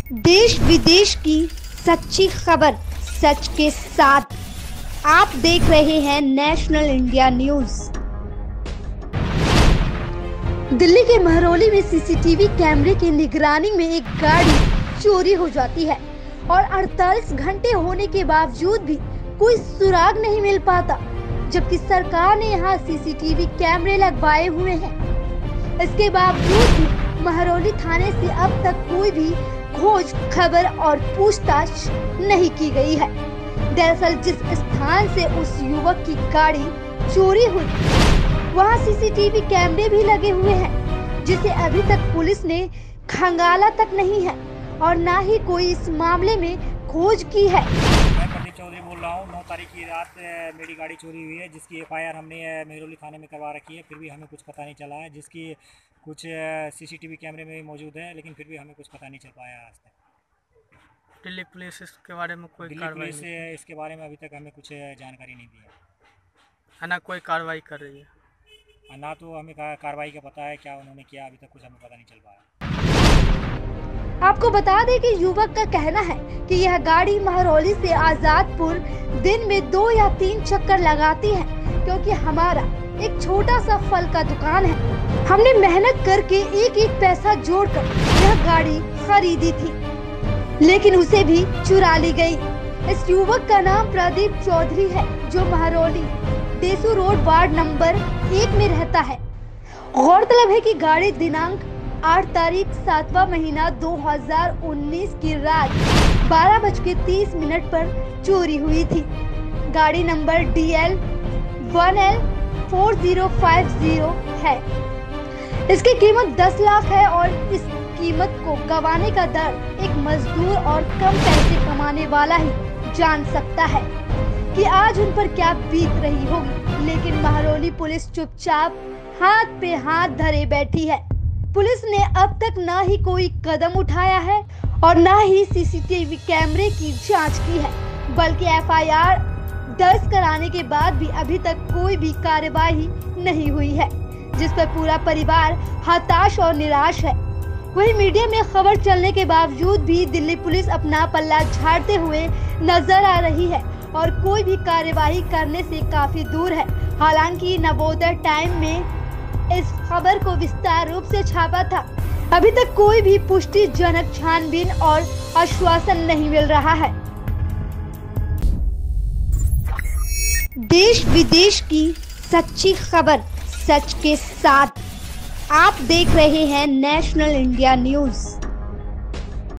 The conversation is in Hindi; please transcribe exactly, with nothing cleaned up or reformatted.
देश विदेश की सच्ची खबर सच के साथ। आप देख रहे हैं नेशनल इंडिया न्यूज। दिल्ली के महरौली में सीसीटीवी कैमरे की निगरानी में एक गाड़ी चोरी हो जाती है और अड़तालीस घंटे होने के बावजूद भी कोई सुराग नहीं मिल पाता, जबकि सरकार ने यहां सीसीटीवी कैमरे लगवाए हुए हैं। इसके बावजूद भी महरौली थाने से अब तक कोई भी खोज खबर और पूछताछ नहीं की गई है। दरअसल जिस स्थान से उस युवक की गाड़ी चोरी हुई वहां सीसीटीवी कैमरे भी लगे हुए हैं, जिसे अभी तक पुलिस ने खंगाला तक नहीं है और ना ही कोई इस मामले में खोज की है। मैं प्रदीप चौधरी बोल रहा हूँ। नौ तारीख की रात मेरी गाड़ी चोरी हुई है, जिसकी एफआईआर हमने महरौली थाने में करवा रखी है। फिर भी हमें कुछ पता नहीं चला है, जिसकी कुछ सीसीटीवी कैमरे में भी मौजूद है, लेकिन फिर भी हमें कुछ पता नहीं चल पाया आज तक। दिल्ली पुलिस इसके बारे में कोई दिल्ली कार्रवाई पुलिस इसके बारे में अभी तक हमें कुछ जानकारी नहीं दी है, ना कोई कार्रवाई कर रही है, ना तो हमें कार्रवाई का पता है क्या उन्होंने किया। अभी तक कुछ हमें पता नहीं चल पाया। आपको बता दें कि युवक का कहना है कि यह गाड़ी महरौली से आजादपुर दिन में दो या तीन चक्कर लगाती है, क्योंकि हमारा एक छोटा सा फल का दुकान है। हमने मेहनत करके एक एक पैसा जोड़कर यह गाड़ी खरीदी थी, लेकिन उसे भी चुरा ली गई। इस युवक का नाम प्रदीप चौधरी है, जो Mehrauli Desu road ward number एक में रहता है। गौरतलब है कि गाड़ी दिनांक आठ तारीख सातवां महीना दो हजार उन्नीस की रात बारह बज के तीस मिनट पर चोरी हुई थी। गाड़ी number D L one L four zero five zero है। इसकी कीमत दस लाख है और इस कीमत को गंवाने का दर्द एक मजदूर और कम पैसे कमाने वाला ही जान सकता है कि आज उन पर क्या बीत रही होगी। लेकिन महरौली पुलिस चुपचाप हाथ पे हाथ धरे बैठी है। पुलिस ने अब तक ना ही कोई कदम उठाया है और ना ही सीसीटीवी कैमरे की जांच की है, बल्कि एफआईआर दर्ज कराने के बाद भी अभी तक कोई भी कार्रवाई नहीं हुई है, जिस पर पूरा परिवार हताश और निराश है। वहीं मीडिया में खबर चलने के बावजूद भी दिल्ली पुलिस अपना पल्ला झाड़ते हुए नजर आ रही है और कोई भी कार्रवाई करने से काफी दूर है। हालांकि नवोदय टाइम में इस खबर को विस्तार रूप से छापा था। अभी तक कोई भी पुष्टिजनक छानबीन और आश्वासन नहीं मिल रहा है। देश विदेश की सच्ची खबर सच के साथ। आप देख रहे हैं नेशनल इंडिया न्यूज।